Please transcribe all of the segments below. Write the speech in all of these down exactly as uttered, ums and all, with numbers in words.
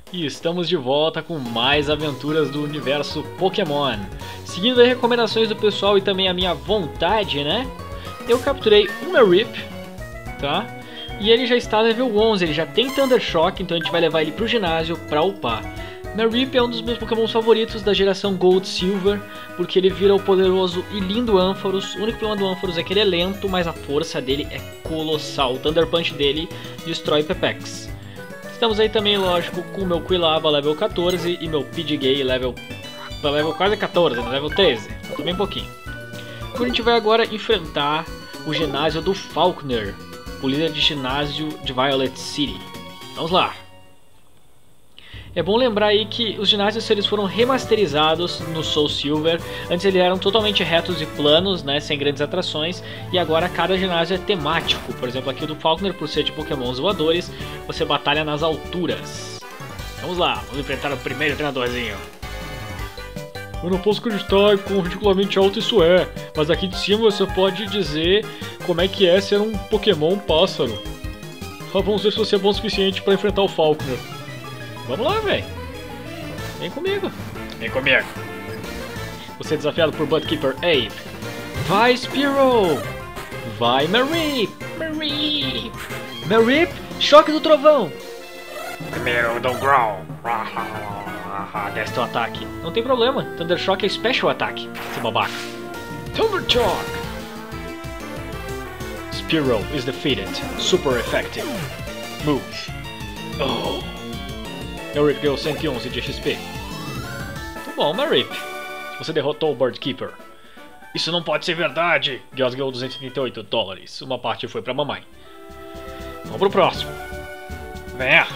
E estamos de volta com mais aventuras do universo Pokémon. Seguindo as recomendações do pessoal e também a minha vontade, né? Eu capturei um Mareep, tá? E ele já está level onze, ele já tem Thunder Shock, então a gente vai levar ele pro ginásio pra upar. Mareep é um dos meus Pokémon favoritos da geração Gold Silver, porque ele vira o poderoso e lindo Ampharos. O único problema do Ampharos é que ele é lento, mas a força dele é colossal. O Thunder Punch dele destrói Pepex. Estamos aí também, lógico, com o meu Quilava level quatorze e meu Pidgey level, level quase quatorze, level treze. Falta bem pouquinho. Então a gente vai agora enfrentar o ginásio do Falkner, o líder de ginásio de Violet City. Vamos lá! É bom lembrar aí que os ginásios eles foram remasterizados no Soul Silver. Antes eles eram totalmente retos e planos, né, sem grandes atrações. E agora cada ginásio é temático. Por exemplo, aqui o do Falkner, por ser de Pokémons voadores, você batalha nas alturas. Vamos lá, vamos enfrentar o primeiro treinadorzinho. Eu não posso acreditar em quão ridiculamente alto isso é. Mas aqui de cima você pode dizer como é que é ser um Pokémon pássaro. Ah, vamos ver se você é bom o suficiente para enfrentar o Falkner. Vamos lá, velho. Vem comigo. Vem comigo. Você é desafiado por Budkeeper Ape. Vai, Spearow. Vai, Mareep. Mareep. Mareep, choque do trovão. Primeiro, don't growl. Desce teu ataque. Não tem problema. Thunder Shock é Special Attack. Esse babaca. Thunder Shock. Spearow is defeated. Super effective. Move. Oh. Mareep ganhou cento e onze de X P. Muito bom, Mareep. Você derrotou o Birdkeeper. Isso não pode ser verdade. Gauss ganhou duzentos e trinta e oito dólares. Uma parte foi pra mamãe. Vamos pro próximo. Venha.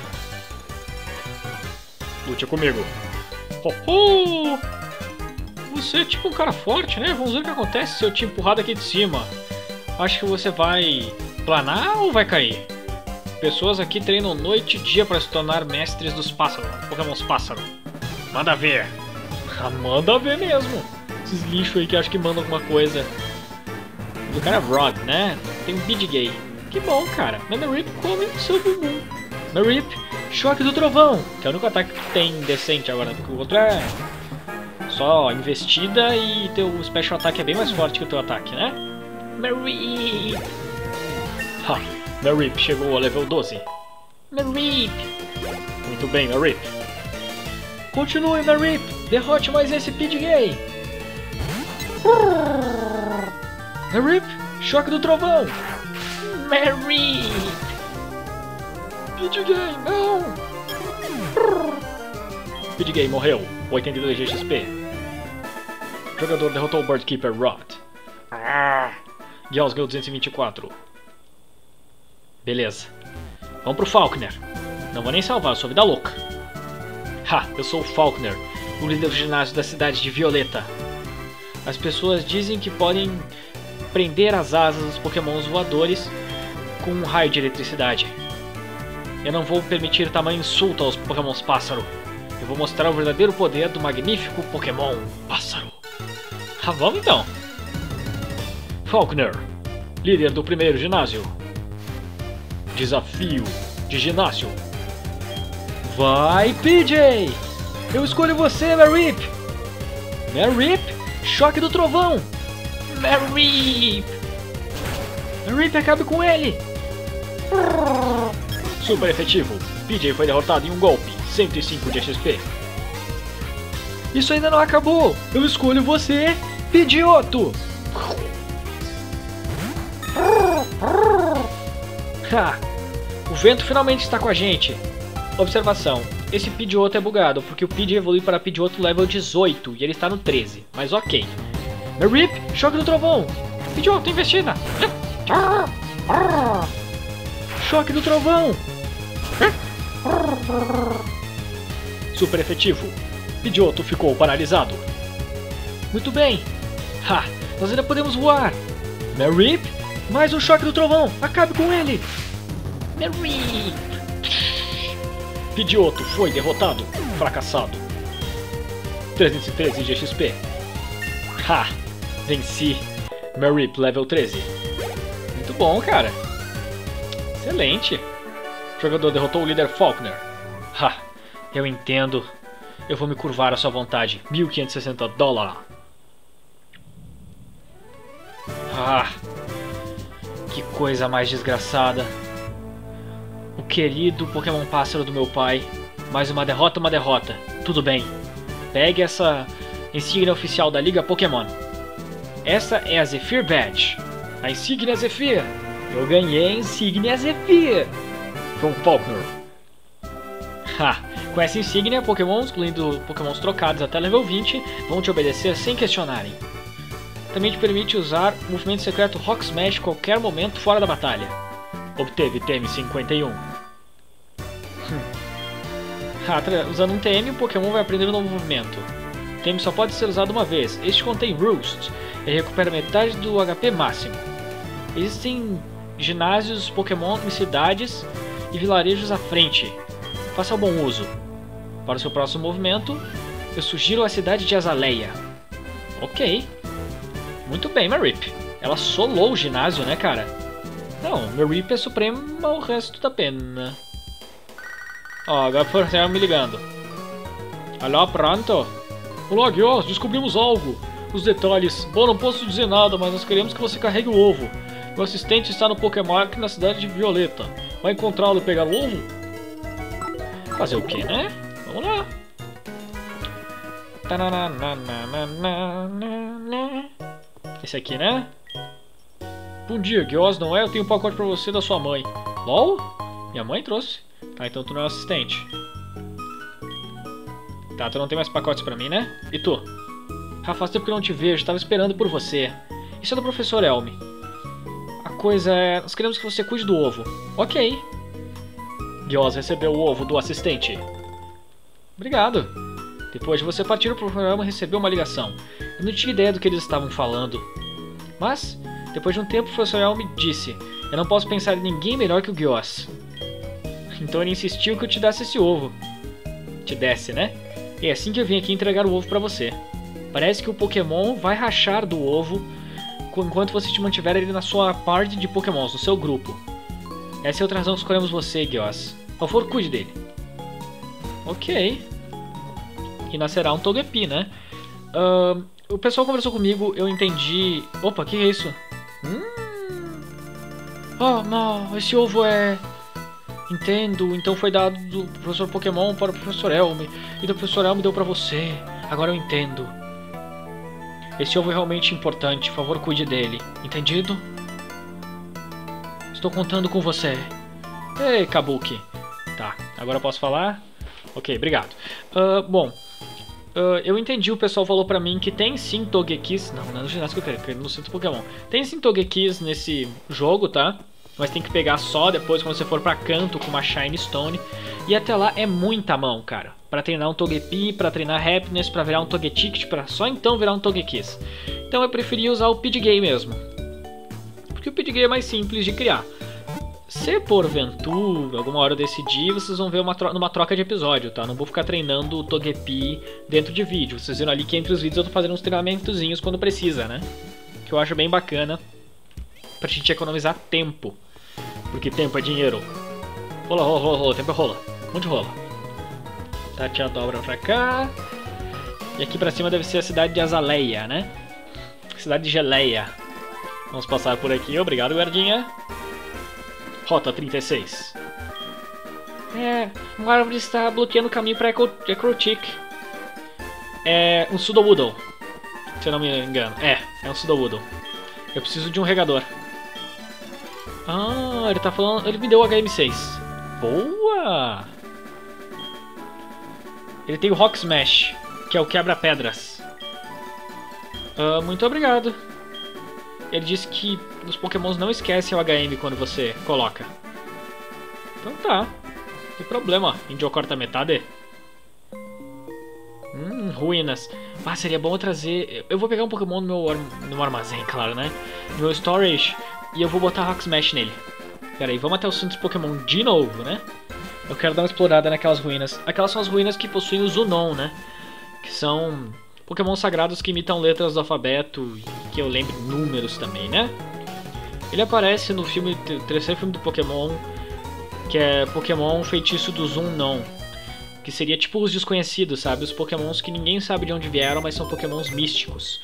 Lute comigo. Ho, ho. Você é tipo um cara forte, né? Vamos ver o que acontece se eu te empurrar daqui de cima. Acho que você vai planar ou vai cair? Pessoas aqui treinam noite e dia para se tornar mestres dos pássaros, Pokémons pássaro. Manda ver. Ah, manda ver mesmo. Esses lixos aí que acham que mandam alguma coisa. O cara é Rod, né? Tem um Pidgey. Que bom, cara. Mas Mareep come o seu bumbum. Mareep, choque do trovão. Que é o único ataque que tem decente agora. Porque o outro é só investida e teu special attack é bem mais forte que o teu ataque, né? Mareep. Ha. Mareep chegou ao level doze. Mareep! Muito bem, Mareep. Continue, Mareep! Derrote mais esse Pidgey! Mareep! Choque do trovão! Mareep! Pidgey, não! Pidgey morreu. oitenta e dois de X P. O jogador derrotou o Birdkeeper Rod. Gauss ganhou duzentos e vinte e quatro. Beleza. Vamos pro Falkner. Não vou nem salvar, eu sou vida louca. Ha, eu sou o Falkner, o líder do ginásio da cidade de Violeta. As pessoas dizem que podem prender as asas dos Pokémons voadores com um raio de eletricidade. Eu não vou permitir tamanho insulto aos Pokémons pássaro. Eu vou mostrar o verdadeiro poder do magnífico Pokémon pássaro. Ah, vamos então. Falkner, líder do primeiro ginásio. Desafio de ginásio. Vai, P J! Eu escolho você, Mareep! Mareep, choque do trovão! Mareep! Mareep, acabe com ele! Super efetivo. P J foi derrotado em um golpe. cento e cinco de X P. Isso ainda não acabou! Eu escolho você, Pidgeotto! Ha! O vento finalmente está com a gente. Observação. Esse Pidgeotto é bugado, porque o Pidgey evolui para Pidgeotto level dezoito e ele está no treze. Mas ok. Mareep, choque do trovão. Pidgeotto, investida. Choque do trovão. Super efetivo. Pidgeotto ficou paralisado. Muito bem. Ha! Nós ainda podemos voar. Mareep, mais um choque do trovão. Acabe com ele. Mareep. Pidgeotto foi derrotado. Fracassado. trezentos e treze de X P. Ha! Venci. Mareep level treze. Muito bom, cara. Excelente. O jogador derrotou o líder Falkner. Ha! Eu entendo. Eu vou me curvar à sua vontade. mil quinhentos e sessenta dólares. Ah, que coisa mais desgraçada. O querido Pokémon Pássaro do meu pai. Mais uma derrota, uma derrota. Tudo bem. Pegue essa insígnia oficial da Liga Pokémon. Essa é a Zephyr Badge. A insígnia Zephyr. Eu ganhei a insígnia Zephyr. From Faulkner. Ha! Com essa insígnia, Pokémon, incluindo Pokémons trocados até level vinte, vão te obedecer sem questionarem. Também te permite usar o movimento secreto Rock Smash a qualquer momento fora da batalha. Obteve T M cinquenta e um. Hum. Usando um T M, o Pokémon vai aprender um novo movimento. O T M só pode ser usado uma vez. Este contém Roost e recupera metade do H P máximo. Existem ginásios Pokémon em cidades e vilarejos à frente. Faça bom uso. Para o seu próximo movimento, eu sugiro a cidade de Azaleia. Ok. Muito bem, Marip. Ela solou o ginásio, né, cara? Não, Marip é supremo ao resto da pena. Ó, agora foi me ligando. Alô, pronto? Olá, Gios, descobrimos algo. Os detalhes. Bom, não posso dizer nada, mas nós queremos que você carregue o ovo. Meu assistente está no Pokémark na cidade de Violeta. Vai encontrá-lo e pegar o ovo? Fazer o que, né? Vamos lá. Esse aqui, né? Bom dia, Gios, não é? Eu tenho um pacote pra você da sua mãe. LOL? Minha mãe trouxe. Tá, então tu não é assistente. Tá, tu não tem mais pacotes pra mim, né? E tu? Ah, faz tempo que eu não te vejo, tava esperando por você. Isso é do professor Elmi. A coisa é... nós queremos que você cuide do ovo. Ok. Gios recebeu o ovo do assistente. Obrigado. Depois de você partir, o professor Elmi recebeu uma ligação. Eu não tinha ideia do que eles estavam falando. Mas, depois de um tempo, o professor Elmi disse: eu não posso pensar em ninguém melhor que o Gios. Então ele insistiu que eu te desse esse ovo. Te desse, né? E é assim que eu vim aqui entregar o ovo pra você. Parece que o Pokémon vai rachar do ovo enquanto você te mantiver ele na sua party de Pokémons, no seu grupo. Essa é outra razão que escolhemos você, Gios. Por favor, cuide dele. Ok. E nascerá um Togepi, né? Uh, o pessoal conversou comigo, eu entendi... Opa, que é isso? Hum... Oh, não, esse ovo é... Entendo, então foi dado do professor Pokémon para o professor Elmi. E do professor Elmi deu pra você. Agora eu entendo. Esse ovo é realmente importante, por favor, cuide dele. Entendido? Estou contando com você. Ei, Kabuki. Tá, agora eu posso falar? Ok, obrigado. Uh, bom, uh, eu entendi, o pessoal falou pra mim que tem sim Togekis. Não, não é no ginásio que eu quero, quero no centro Pokémon. Tem sim Togekis nesse jogo, tá? Mas tem que pegar só depois quando você for pra canto com uma Shiny Stone. E até lá é muita mão, cara. Pra treinar um Togepi, pra treinar Happiness, pra virar um Togeticket, pra só então virar um Togekiss. Então eu preferi usar o Pidgey mesmo. Porque o Pidgey é mais simples de criar. Se porventura, alguma hora eu decidir, vocês vão ver uma tro numa troca de episódio, tá? Não vou ficar treinando o Togepi dentro de vídeo. Vocês viram ali que entre os vídeos eu tô fazendo uns treinamentozinhos quando precisa, né? Que eu acho bem bacana. Pra gente economizar tempo. Porque tempo é dinheiro. Rola, rola, rola, rola. Tempo é rola. Um monte de rola. Tá, tia dobra pra cá. E aqui pra cima deve ser a cidade de Azaleia, né? Cidade de Geleia. Vamos passar por aqui. Obrigado, guardinha. Rota trinta e seis. É, uma árvore está bloqueando o caminho pra Ecruteak. É um Sudowoodo. Se eu não me engano. É, é um Sudowoodo. Eu preciso de um regador. Ah, ele tá falando... Ele me deu o H M seis. Boa! Ele tem o Rock Smash, que é o quebra-pedras. Ah, muito obrigado. Ele disse que os Pokémons não esquecem o H M quando você coloca. Então tá. Não tem problema. Indio corta metade. Hum, ruínas. Ah, seria bom eu trazer... Eu vou pegar um Pokémon no meu, no meu armazém, claro, né? No meu storage. E eu vou botar Rock Smash nele. Pera aí, vamos até o centro de Pokémon de novo, né? Eu quero dar uma explorada naquelas ruínas. Aquelas são as ruínas que possuem o Zunon, né? Que são Pokémon sagrados que imitam letras do alfabeto. E que eu lembro números também, né? Ele aparece no filme, terceiro filme do Pokémon, que é Pokémon Feitiço do Zunon. Que seria tipo os desconhecidos, sabe? Os pokémons que ninguém sabe de onde vieram, mas são pokémons místicos.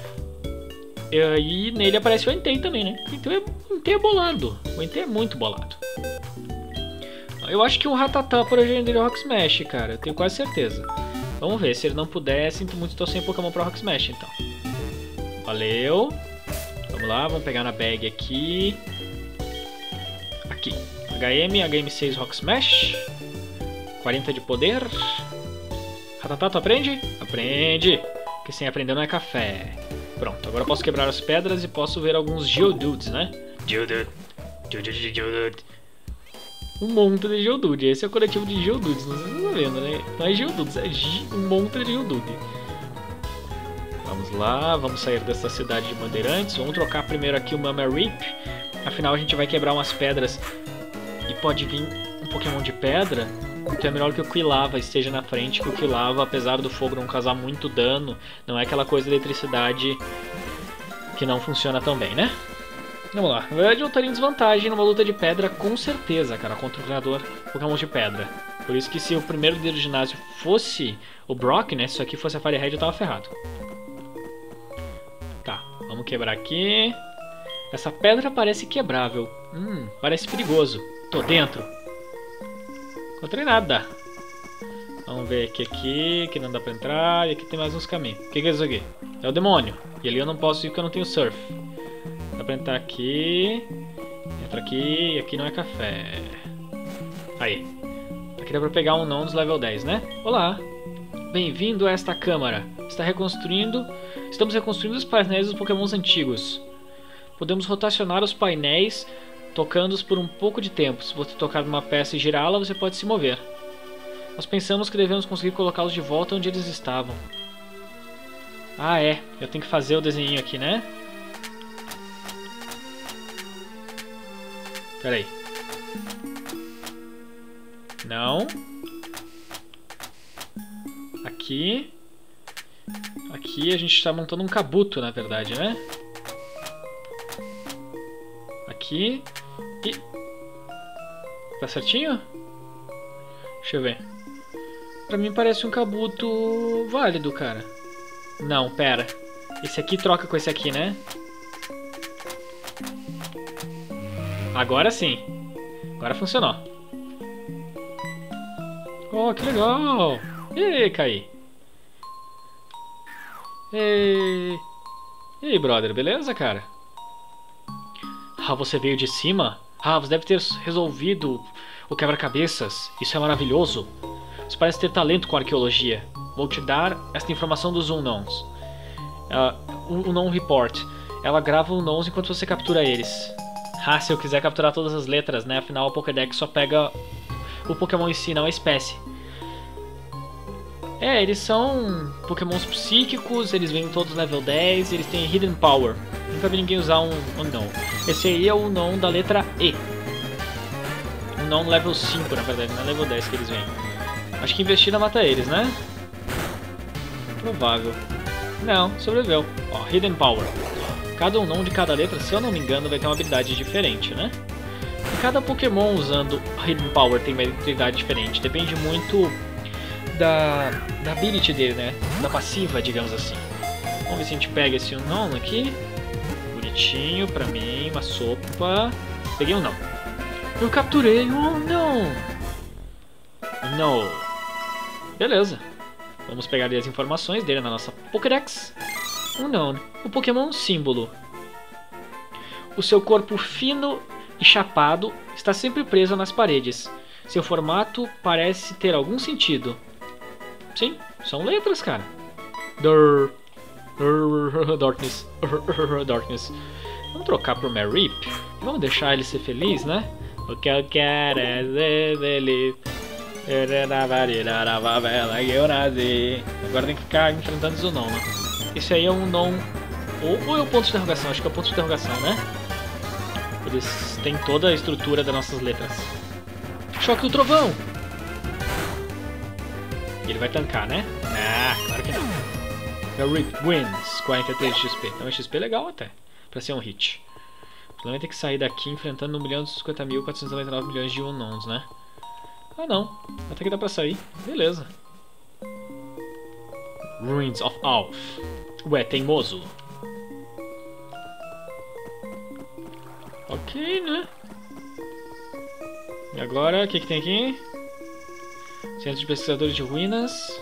E nele aparece o Entei também, né? Então o Entei é bolado. O Entei é muito bolado. Eu acho que o Rattata por hoje ainda é Rock Smash, cara. Eu tenho quase certeza. Vamos ver, se ele não puder, sinto muito, estou sem Pokémon pra Rock Smash, então. Valeu. Vamos lá, vamos pegar na bag aqui. Aqui. H M, H M seis Rock Smash. quarenta de poder. Rattata, tu aprende? Aprende. Porque sem aprender não é café. Pronto, agora eu posso quebrar as pedras e posso ver alguns Geodudes, né? Geodude. Geodude, Geodude. Um monte de Geodude. Esse é o coletivo de Geodudes, não sei se vocês estão vendo, né? Não é Geodudes, é um monte de Geodude. Vamos lá, vamos sair dessa cidade de Bandeirantes. Vamos trocar primeiro aqui o Mamarip. Afinal a gente vai quebrar umas pedras e pode vir um Pokémon de pedra. Então é melhor que o Quilava esteja na frente, que o Quilava, apesar do fogo não causar muito dano, não é aquela coisa de eletricidade que não funciona tão bem, né? Vamos lá, na verdade eu estaria em desvantagem numa luta de pedra com certeza, cara, contra o treinador Pokémon de pedra. Por isso que se o primeiro líder do ginásio fosse o Brock, né, se isso aqui fosse a Firehead eu tava ferrado. Tá, vamos quebrar aqui. Essa pedra parece quebrável. Hum, parece perigoso. Tô dentro. Encontrei nada. Vamos ver aqui, aqui, que não dá pra entrar. E aqui tem mais uns caminhos. O que, que é isso aqui? É o demônio. E ali eu não posso ir porque eu não tenho surf. Dá pra entrar aqui. Entra aqui. E aqui não é café. Aí. Aqui dá pra pegar um não dos level dez, né? Olá. Bem-vindo a esta câmara. Está reconstruindo... Estamos reconstruindo os painéis dos pokémons antigos. Podemos rotacionar os painéis tocando-os por um pouco de tempo. Se você tocar numa peça e girá-la, você pode se mover. Nós pensamos que devemos conseguir colocá-los de volta onde eles estavam. Ah, é. Eu tenho que fazer o desenho aqui, né? Pera aí. Não. Aqui. Aqui a gente está montando um kabuto, na verdade, né? Aqui. E... Tá certinho? Deixa eu ver. Pra mim parece um kabuto válido, cara. Não, pera. Esse aqui troca com esse aqui, né? Agora sim. Agora funcionou. Oh, que legal. Ih, caí. Ei. E aí, brother, beleza, cara? Ah, você veio de cima? Ah, você deve ter resolvido o quebra-cabeças. Isso é maravilhoso. Você parece ter talento com arqueologia. Vou te dar esta informação dos Unknowns. Uh, o Unknown Report. Ela grava Unknowns enquanto você captura eles. Ah, se eu quiser capturar todas as letras, né? Afinal, a Pokédex só pega o Pokémon em si, não a espécie. É, eles são Pokémons psíquicos, eles vêm todos level dez, eles têm Hidden Power. Nunca vi ninguém usar um Unknown. Esse aí é o Unknown da letra E. Unknown level cinco, na verdade, não é level dez que eles vêm. Acho que investida mata eles, né? Provável. Não, sobreviveu. Ó, Hidden Power. Cada Unknown de cada letra, se eu não me engano, vai ter uma habilidade diferente, né? E cada Pokémon usando Hidden Power tem uma habilidade diferente. Depende muito da, da ability dele, né? Da passiva, digamos assim. Vamos ver se a gente pega esse Unknown aqui. Bonitinho pra mim, uma sopa. Peguei um não. Eu capturei um não. Não. Beleza. Vamos pegar ali as informações dele na nossa Pokédex. Um não. O Pokémon símbolo. O seu corpo fino e chapado está sempre preso nas paredes. Seu formato parece ter algum sentido. Sim, são letras, cara. Dur. Darkness. Darkness. Vamos trocar pro Marip. Vamos deixar ele ser feliz, né? O que eu quero é ser feliz. Agora tem que ficar enfrentando isso não, né? Esse aí é um não. Ou, ou é o ponto de interrogação? Acho que é o ponto de interrogação, né? Eles têm toda a estrutura das nossas letras. Choque do trovão! Ele vai tancar, né? Ah, claro que não. Marip wins quarenta e três de X P. Então é X P legal até, pra ser um hit. O problema é ter que sair daqui enfrentando um milhão e cinquenta mil quatrocentos e noventa e nove milhões de Unknowns, né? Ah não, até que dá pra sair. Beleza. Ruins of Alph. Ué, teimoso. Ok, né? E agora, o que que tem aqui? Centro de pesquisadores de ruínas.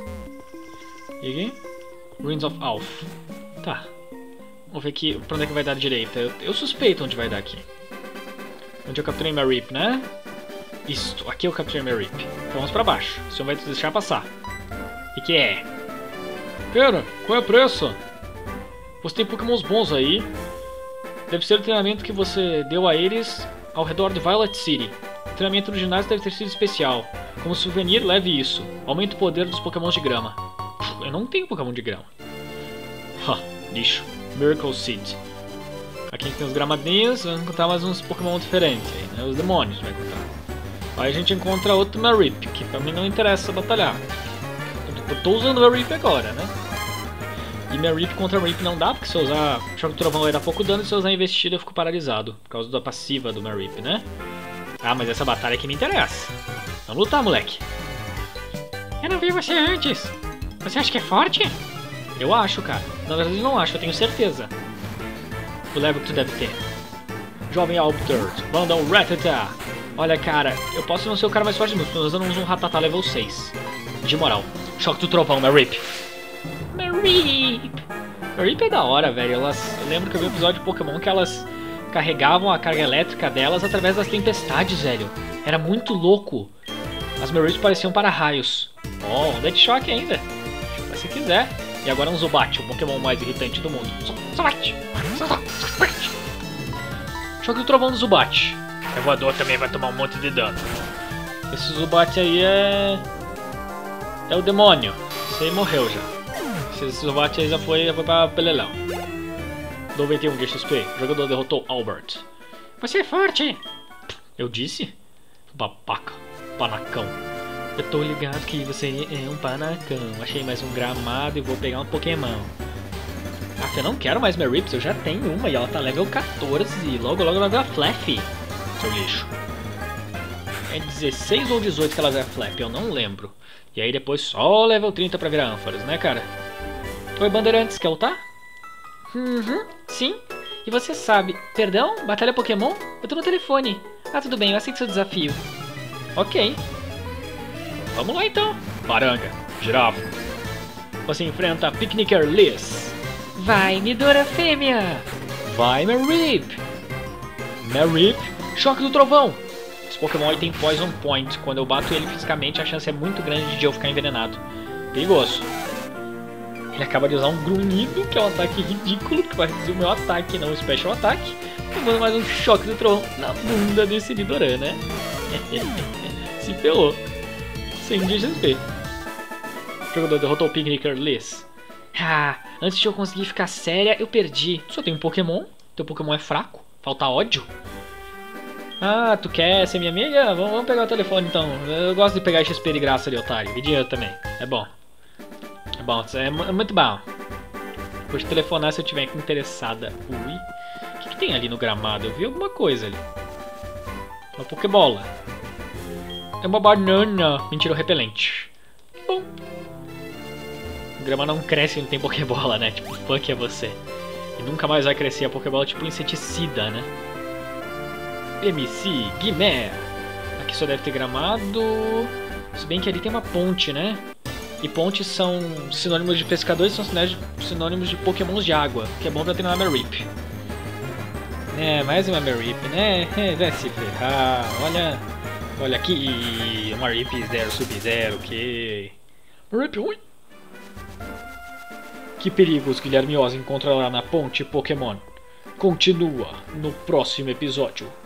E aqui? Ruins of Alph. Tá. Vamos ver aqui pra onde é que vai dar a direita. Eu, eu suspeito onde vai dar aqui. Onde eu capturei Marip, né? Isto, aqui eu capturei Marip. Então vamos pra baixo. O senhor vai te deixar passar. O que que é? Pera, qual é a pressa? Você tem pokémons bons aí. Deve ser o treinamento que você deu a eles ao redor de Violet City. O treinamento no ginásio deve ter sido especial. Como souvenir, leve isso. Aumenta o poder dos pokémons de grama. Eu não tenho pokémon de grama. Ha, lixo. Miracle Seed. Aqui tem os gramadinhos, vamos encontrar mais uns pokémon diferentes aí, né? Os demônios vai encontrar. Aí a gente encontra outro Marip, que pra mim não interessa batalhar. Eu tô usando o Marip agora, né? E Marip contra Marip não dá, porque se eu usar Choque do Trovão vai dar pouco dano, e se eu usar Investida eu fico paralisado. Por causa da passiva do Marip, né? Ah, mas essa batalha aqui me interessa. Vamos lutar, moleque. Eu não vi você antes. Você acha que é forte? Eu acho, cara. Na verdade eu não acho, eu tenho certeza. O level que tu deve ter. Jovem Albert, manda um Rattata. Olha, cara, eu posso não ser o cara mais forte do mundo, mas eu não uso um Rattata level seis. De moral. Choque do Trovão, Marip. Marip. Marip é da hora, velho. Elas, eu lembro que eu vi um episódio de Pokémon que elas carregavam a carga elétrica delas através das tempestades, velho. Era muito louco. As Marips pareciam para-raios. Oh, um Death Shock ainda. Se quiser. E agora um Zubat, o Pokémon mais irritante do mundo. Zubat! Zubat! Choque do Trovão do Zubat. O voador também vai tomar um monte de dano. Esse Zubat aí é... é o demônio. Esse aí morreu já. Esse Zubat aí já foi, já foi pra Pelelão. noventa e um de X P. O jogador derrotou Albert. Você é forte! Eu disse? Babaca. Panacão. Eu tô ligado que você é um panacão. Achei mais um gramado e vou pegar um Pokémon. Ah, eu não quero mais Marips, eu já tenho uma e ela tá level quatorze. Logo, logo ela vai a Flap. Seu lixo. É dezesseis ou dezoito que ela vai a Flap, eu não lembro. E aí depois só level trinta pra virar ânforas, né, cara? Oi, Bandeirantes, quer lutar? Uhum, sim. E você sabe... Perdão? Batalha Pokémon? Eu tô no telefone. Ah, tudo bem, eu aceito seu desafio. Ok. Vamos lá então. Baranga, girafa. Você enfrenta a Picnicker Liz. Vai, Midora fêmea. Vai, Marip. Marip, choque do trovão. Esse Pokémon aí tem Poison Point. Quando eu bato ele fisicamente, a chance é muito grande de eu ficar envenenado. Perigoso. Ele acaba de usar um grunhido, que é um ataque ridículo, que vai reduzir o meu ataque, não o Special Attack. Tomando mais um choque do trovão na bunda desse Nidoran, né? Se ferrou. cem de X P. O jogador derrotou o Picnicker Liz. Ah, antes de eu conseguir ficar séria, eu perdi. Só tem um Pokémon. Teu Pokémon é fraco. Falta ódio. Ah, tu quer ser minha amiga? Vamos, vamos pegar o telefone então. Eu gosto de pegar X P de graça de otário. E dinheiro também. É bom. É bom, é, é muito bom. Vou te telefonar se eu tiver interessada. Ui. O que, que tem ali no gramado? Eu vi alguma coisa ali. Uma Pokébola. É uma banana. Mentira, um repelente. Bom. O grama não cresce e não tem Pokébola, né? Tipo, fuck é você. E nunca mais vai crescer a Pokébola, tipo inseticida, né? M C Guimé. Aqui só deve ter gramado. Se bem que ali tem uma ponte, né? E pontes são sinônimos de pescadores, são sinônimos de Pokémons de água. Que é bom pra treinar Marip. É, mais uma Marip, né? É, vai se ferrar. Olha... Olha aqui, uma Marip Zero Sub-Zero, ok. Marip, ui. Que perigos Guilherme Oz encontrará na ponte Pokémon? Continua no próximo episódio.